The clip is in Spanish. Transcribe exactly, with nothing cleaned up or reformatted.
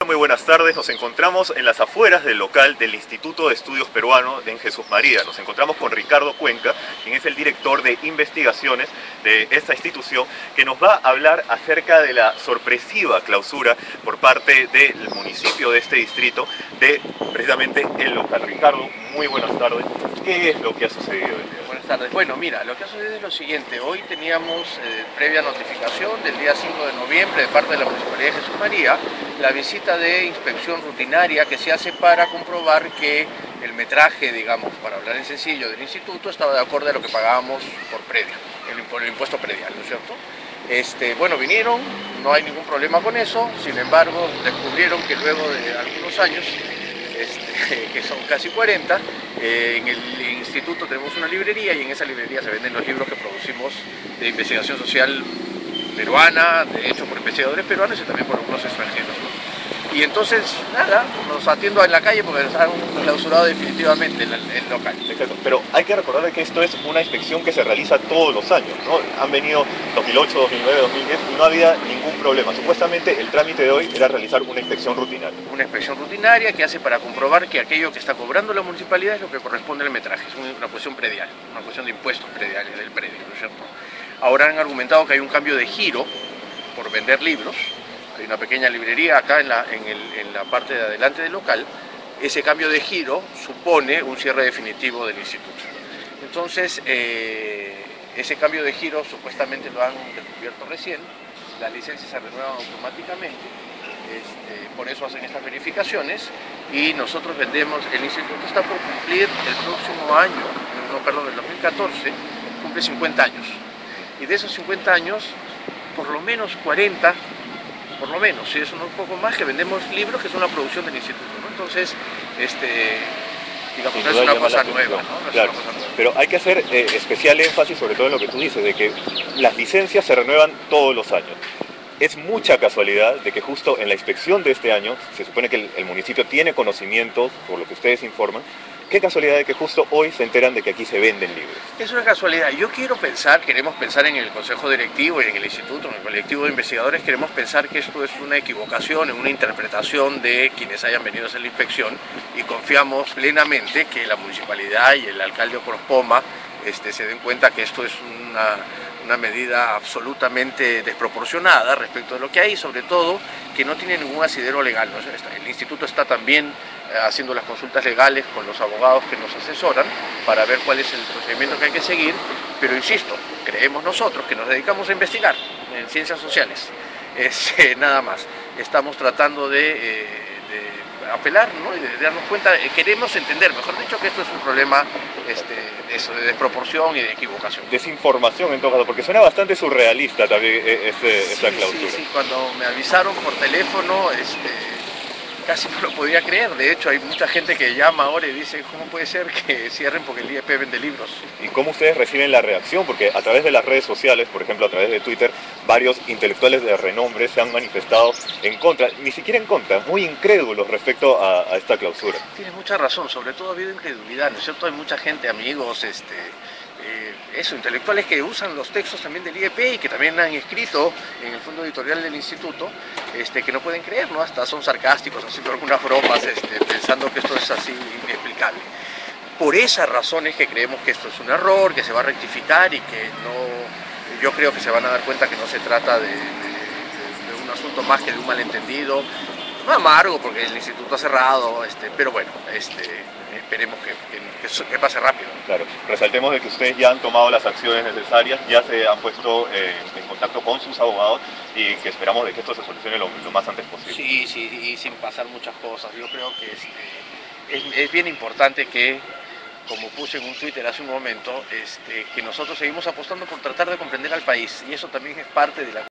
Muy buenas tardes. Nos encontramos en las afueras del local del Instituto de Estudios Peruanos de Jesús María. Nos encontramos con Ricardo Cuenca, quien es el director de investigaciones de esta institución, que nos va a hablar acerca de la sorpresiva clausura por parte del municipio de este distrito de precisamente el local. Ricardo, muy buenas tardes. ¿Qué es lo que ha sucedido el día? Buenas tardes. Bueno, mira, lo que ha sucedido es lo siguiente. Hoy teníamos eh, previa notificación del día cinco de noviembre de parte de la Municipalidad de Jesús María, la visita de inspección rutinaria que se hace para comprobar que el metraje, digamos, para hablar en sencillo, del instituto estaba de acuerdo a lo que pagábamos por predio, el, por el impuesto predial, ¿no es cierto? Este, bueno, vinieron, no hay ningún problema con eso, sin embargo, descubrieron que luego de algunos años, Este, que son casi cuarenta, eh, en el instituto tenemos una librería y en esa librería se venden los libros que producimos de investigación social peruana, de hecho por investigadores peruanos y también por algunos extranjeros, ¿no? Y entonces, nada, nos atiendo en la calle porque nos han clausurado definitivamente el, el local. Exacto. Pero hay que recordar que esto es una inspección que se realiza todos los años, ¿no? Han venido dos mil ocho, dos mil nueve, dos mil diez y no había ningún problema. Supuestamente el trámite de hoy era realizar una inspección rutinaria. Una inspección rutinaria que hace para comprobar que aquello que está cobrando la municipalidad es lo que corresponde al metraje, es una cuestión predial, una cuestión de impuestos prediales del predio, ¿no es cierto? Ahora han argumentado que hay un cambio de giro por vender libros. Hay una pequeña librería acá en la, en, el, en la parte de adelante del local. Ese cambio de giro supone un cierre definitivo del instituto. Entonces, eh, ese cambio de giro supuestamente lo han descubierto recién, las licencias se renuevan automáticamente, este, por eso hacen estas verificaciones y nosotros vendemos, el instituto está por cumplir el próximo año, no, perdón, el dos mil catorce, cumple cincuenta años. Y de esos cincuenta años, por lo menos cuarenta, por lo menos, si es un poco más, que vendemos libros que son la producción del instituto, ¿no? Entonces, este, digamos, no es una cosa nueva, ¿no? No claro. es una cosa nueva. Pero hay que hacer eh, especial énfasis sobre todo en lo que tú dices, de que las licencias se renuevan todos los años. Es mucha casualidad de que justo en la inspección de este año, se supone que el, el municipio tiene conocimiento, por lo que ustedes informan, qué casualidad de que justo hoy se enteran de que aquí se venden libros. Es una casualidad. Yo quiero pensar, queremos pensar en el consejo directivo y en el instituto, en el colectivo de investigadores, queremos pensar que esto es una equivocación, una interpretación de quienes hayan venido a hacer la inspección y confiamos plenamente que la municipalidad y el alcalde Ocospoma este, se den cuenta que esto es una, una medida absolutamente desproporcionada respecto de lo que hay, sobre todo que no tiene ningún asidero legal, ¿no? El instituto está también haciendo las consultas legales con los abogados que nos asesoran para ver cuál es el procedimiento que hay que seguir, pero insisto, creemos nosotros que nos dedicamos a investigar en ciencias sociales, es, eh, nada más, estamos tratando de, eh, de apelar, ¿no? Y de darnos cuenta, eh, queremos entender, mejor dicho, que esto es un problema este, de, eso, de desproporción y de equivocación. Desinformación en todo caso, porque suena bastante surrealista también este, sí, esta clausura. Sí, sí, cuando me avisaron por teléfono, este, casi no lo podía creer. De hecho, hay mucha gente que llama ahora y dice, ¿cómo puede ser que cierren porque el I E P vende libros? ¿Y cómo ustedes reciben la reacción? Porque a través de las redes sociales, por ejemplo, a través de Twitter, varios intelectuales de renombre se han manifestado en contra, ni siquiera en contra, muy incrédulos respecto a, a esta clausura. Tienes mucha razón, sobre todo ha habido incredulidad, ¿no es cierto? Hay mucha gente, amigos, este, eh, eso, intelectuales que usan los textos también del I E P y que también han escrito en el fondo editorial del instituto, este, que no pueden creer, ¿no? Hasta son sarcásticos, haciendo algunas bromas, este, pensando que esto es así inexplicable. Por esas razones que creemos que esto es un error, que se va a rectificar y que no, yo creo que se van a dar cuenta que no se trata de, de, de un asunto más que de un malentendido, no amargo porque el instituto ha cerrado, este, pero bueno, este, esperemos que, que, que pase rápido. Claro, resaltemos de que ustedes ya han tomado las acciones necesarias, ya se han puesto eh, en contacto con sus abogados y que esperamos de que esto se solucione lo, lo más antes posible. Sí, sí, y sin pasar muchas cosas. Yo creo que este, es, es bien importante que, como puse en un Twitter hace un momento, este, que nosotros seguimos apostando por tratar de comprender al país y eso también es parte de la